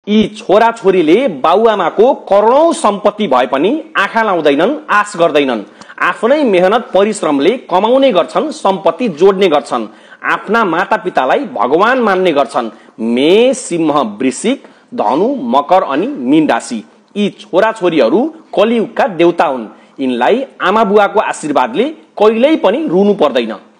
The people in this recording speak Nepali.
यी छोराछोरीले बाउआमाको करोडौं सम्पत्ति भए पनि आँखा लाउँदैनन्, आश गर्दैनन्। आफ्नै मेहनत परिश्रमले कमाउने गर्छन्, सम्पत्ति जोड्ने गर्छन्। आफ्ना मातापितालाई भगवान मान्ने गर्छन्। मेष, सिंह, वृश्चिक, धनु, मकर अनि मीन राशि। यी छोराछोरीहरू कलियुगका देवता हुन्। यिनलाई आमा बुवाको आशीर्वादले कहिल्यै पनि रुनु पर्दैन।